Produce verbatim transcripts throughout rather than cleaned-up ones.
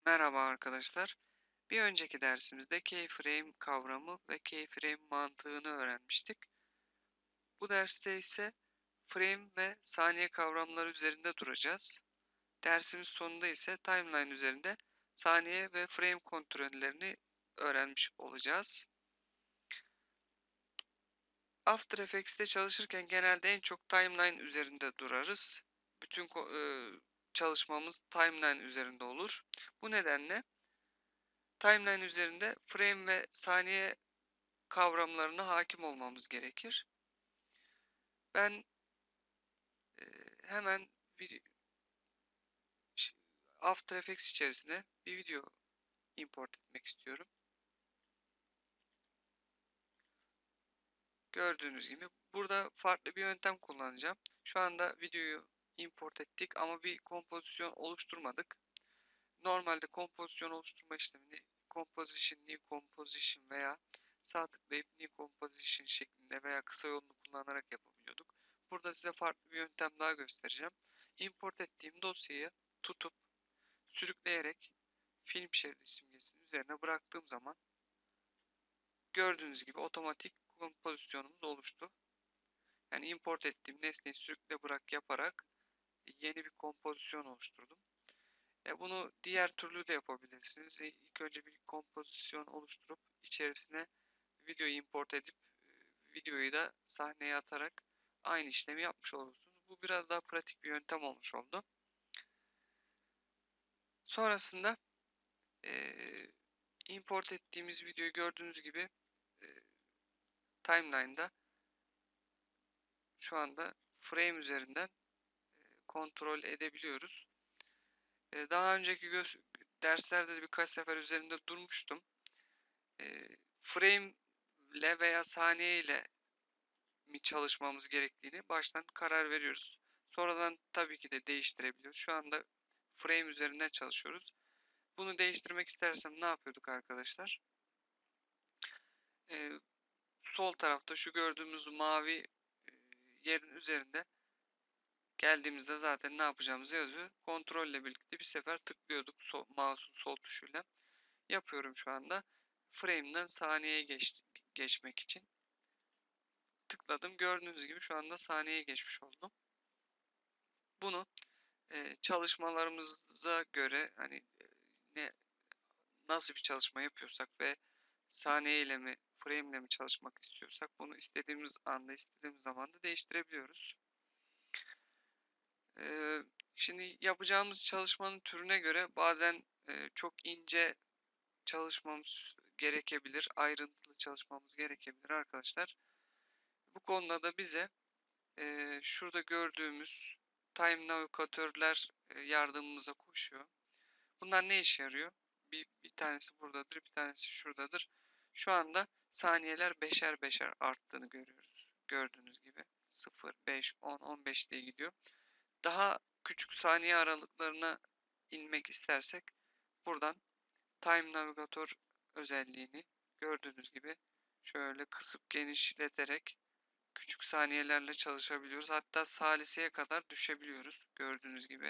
Merhaba arkadaşlar. Bir önceki dersimizde keyframe kavramı ve keyframe mantığını öğrenmiştik. Bu derste ise frame ve saniye kavramları üzerinde duracağız. Dersimiz sonunda ise timeline üzerinde saniye ve frame kontrollerini öğrenmiş olacağız. After Effects'te çalışırken genelde en çok timeline üzerinde durarız. Bütün e, çalışmamız timeline üzerinde olur. Bu nedenle timeline üzerinde frame ve saniye kavramlarına hakim olmamız gerekir. Ben e, hemen bir After Effects içerisine bir video import etmek istiyorum. Gördüğünüz gibi burada farklı bir yöntem kullanacağım. Şu anda videoyu import ettik ama bir kompozisyon oluşturmadık. Normalde kompozisyon oluşturma işlemini composition, new composition veya sağ tıklayıp new composition şeklinde veya kısa yolunu kullanarak yapabiliyorduk. Burada size farklı bir yöntem daha göstereceğim. Import ettiğim dosyayı tutup sürükleyerek film şeridi simgesinin üzerine bıraktığım zaman gördüğünüz gibi otomatik kompozisyonumuz oluştu. Yani import ettiğim nesneyi sürükle bırak yaparak yeni bir kompozisyon oluşturdum. E bunu diğer türlü de yapabilirsiniz. E, İlk önce bir kompozisyon oluşturup içerisine videoyu import edip e, videoyu da sahneye atarak aynı işlemi yapmış olursunuz. Bu biraz daha pratik bir yöntem olmuş oldu. Sonrasında e, import ettiğimiz videoyu gördüğünüz gibi e, timeline'da şu anda frame üzerinden e, kontrol edebiliyoruz. E, daha önceki derslerde de birkaç sefer üzerinde durmuştum. E, frame ile veya saniye ile mi çalışmamız gerektiğini baştan karar veriyoruz. Sonradan tabii ki de değiştirebiliyoruz. Şu anda frame üzerinden çalışıyoruz. Bunu değiştirmek istersem ne yapıyorduk arkadaşlar? Ee, Sol tarafta şu gördüğümüz mavi e, yerin üzerinde geldiğimizde zaten ne yapacağımızı yazıyor. Kontrol ile birlikte bir sefer tıklıyorduk sol, mouse'un sol tuşuyla. Yapıyorum şu anda. Frame'den saniyeye geç, geçmek için. Tıkladım. Gördüğünüz gibi şu anda saniyeye geçmiş oldum. Bunu e, çalışmalarımıza göre hani e, ne nasıl bir çalışma yapıyorsak ve saniye ile mi frame ile mi çalışmak istiyorsak bunu istediğimiz anda istediğimiz zaman da değiştirebiliyoruz. Ee, Şimdi yapacağımız çalışmanın türüne göre bazen e, çok ince çalışmamız gerekebilir, ayrıntılı çalışmamız gerekebilir arkadaşlar. Bu konuda da bize e, şurada gördüğümüz time navigatörler e, yardımımıza koşuyor. Bunlar ne işe yarıyor? Bir, bir tanesi buradadır, bir tanesi şuradadır. Şu anda saniyeler beşer beşer arttığını görüyoruz. Gördüğünüz gibi sıfır, beş, on, on beş diye gidiyor. Daha küçük saniye aralıklarına inmek istersek buradan Time Navigator özelliğini gördüğünüz gibi şöyle kısıp genişleterek küçük saniyelerle çalışabiliyoruz. Hatta saliseye kadar düşebiliyoruz gördüğünüz gibi.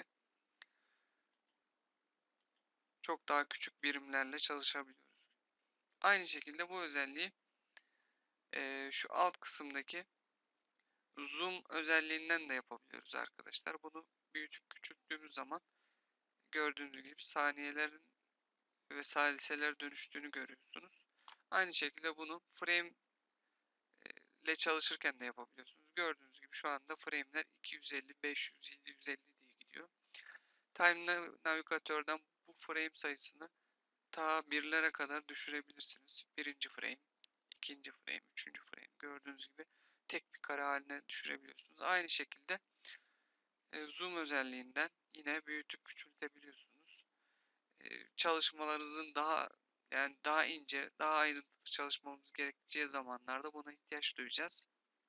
Çok daha küçük birimlerle çalışabiliyoruz. Aynı şekilde bu özelliği e, şu alt kısımdaki zoom özelliğinden de yapabiliyoruz arkadaşlar. Bunu büyütüp küçülttüğümüz zaman gördüğünüz gibi saniyelerin ve saliseler dönüştüğünü görüyorsunuz. Aynı şekilde bunu frame ile çalışırken de yapabiliyorsunuz. Gördüğünüz gibi şu anda frame'ler iki yüz elli, beş yüz, yedi yüz elli diye gidiyor. Time Navigatör'den bu frame sayısını ta birlere kadar düşürebilirsiniz. Birinci frame, ikinci frame, üçüncü frame gördüğünüz gibi tek bir kare haline düşürebiliyorsunuz. Aynı şekilde e, zoom özelliğinden yine büyütüp küçültebiliyorsunuz. E, çalışmalarınızın daha yani daha ince, daha ayrıntılı çalışmamız gerekeceği zamanlarda buna ihtiyaç duyacağız.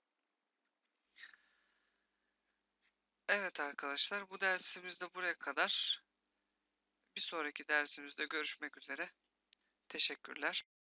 Evet arkadaşlar, bu dersimiz de buraya kadar. Bir sonraki dersimizde görüşmek üzere. Teşekkürler.